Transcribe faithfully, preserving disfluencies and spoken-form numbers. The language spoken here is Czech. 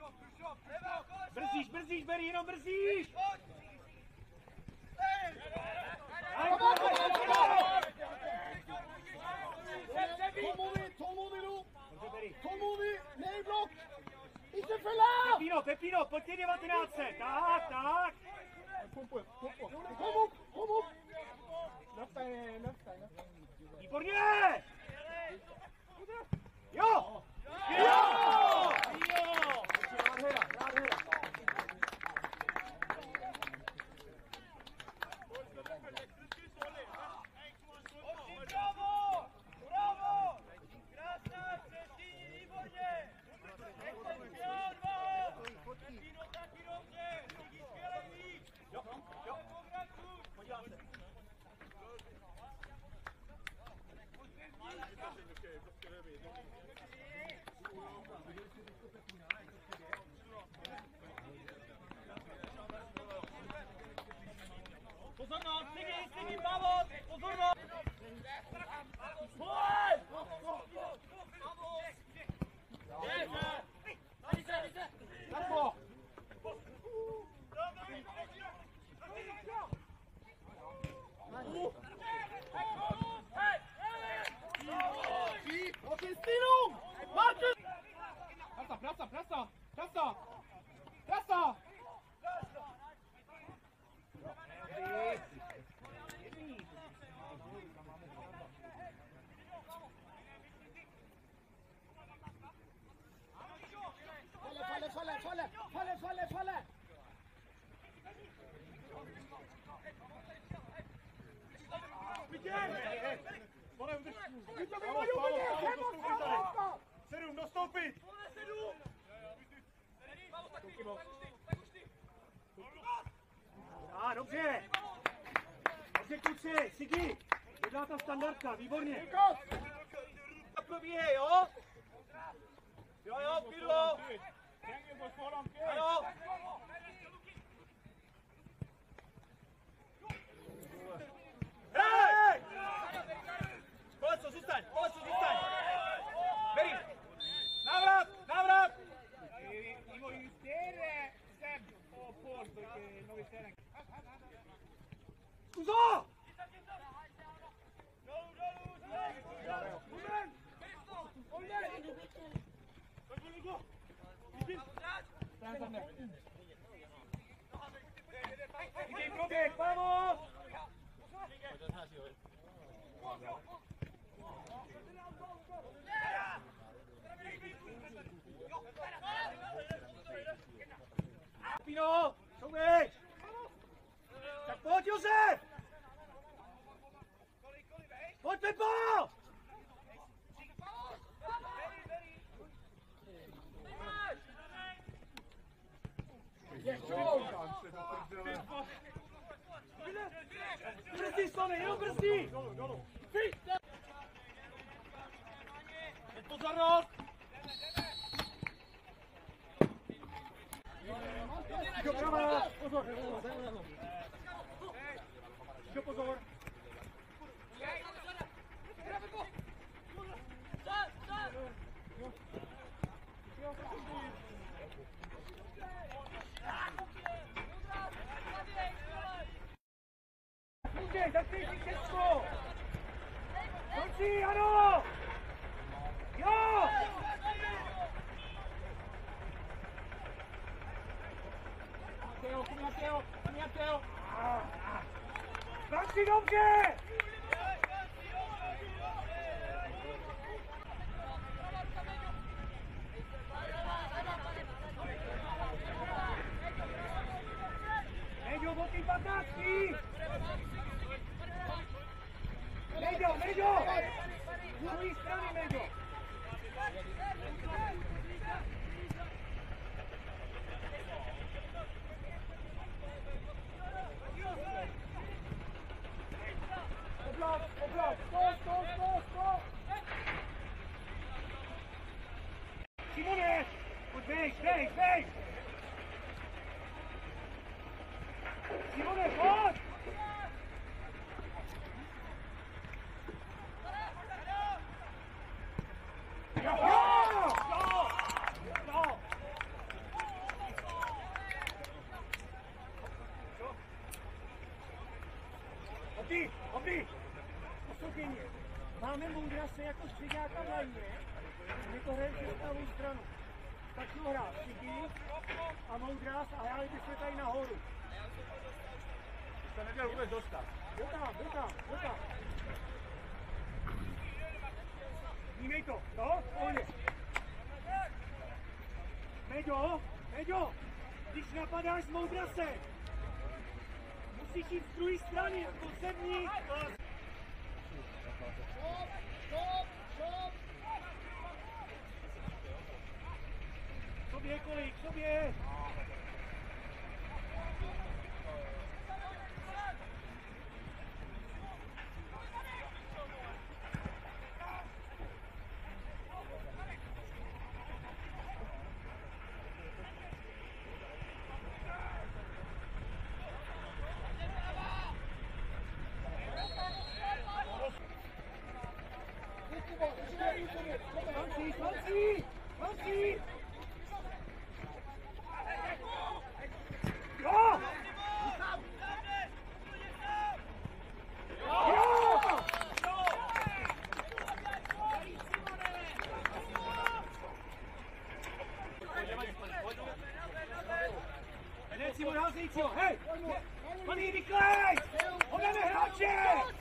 Brzíš, brzíš, Beri, jenom brzíš! Tålmodig, tålmodig nå! Tålmodig, ned i blokk! Ikke følg av! Pepino, Pepino, pojď ty devatenáctce! Tak, tak! Kom på, kom på! Kom opp, kom opp! Løft deg, løft deg, løft deg. Výborně! Jo! Jo! Jo! Nádhera, nádhera. Bravo! Bravo! Krásná, Cestí, výborně! Cestino taky dobře! Díky skvělej víc! Jo, jo. Podívám se. Pozornost, Sigi, Sigi, Pavlo! Pozornost! Pojď! Takto! Kristinum! Markus! Pressa, pressa, pressa! Pressa! Pressa! Falle, falle, falle, falle, falle, falle! Sedm, dostoupit! A dobře! Dobře, kluci, Sigi! Jedná ta standardka, výborně! Probíhej, jo? Jo, jo, Pirlo! Ano! Hej! Koleso, zůstaň! Koleso, zůstaň! Beri! Návrat! Návrat! Vi må justere Seb og Pål, perché når vi ser en... Scuso! Dolů, dolů! Olden! Olden! Stand tam ned. Sigi, proběh, vamos! Pino, souběž! Tak pojď, Josef! Pojď, Pepo! Brzdí, Slane, jenom brzdí! Pozornost! Doprava! Pozor! Čo pozor! Můžeš, zakryjte všechno! Končí, ano! Jo! Matteo, Matteo, Matteo! Franci, dobře! Meďo, od tý patnáctý! Meďo, Meďo! Z druhé strany, Meďo! Oblak, oblak! Stop, stop, stop, stop! Simone! Pojď, běž, běž, běž! Simone, pojď! Jo! Jo! Jo! Chlapi, poslouchejmě. Máme Moudrase jako středáka v lajně. My to hrajeme přes pravou stranu. Stačí ho hrát Sigi a Moudrás a hráli bychom tady nahoru. Už to neměl vůbec dostat. Byl tam, byl tam, byl tam. Vnímej to, no? Pohodě. Meďo, Meďo, když napadáš z Moudrase, musíš jít z druhé strany, jako zemní. Stop, stop, stop. Sobě kolik, sobě. Mancí, mancí, mancí. Jo! Jo! Hned si odházejte ho, hej! Paní, rychlej! Hodeme hráče!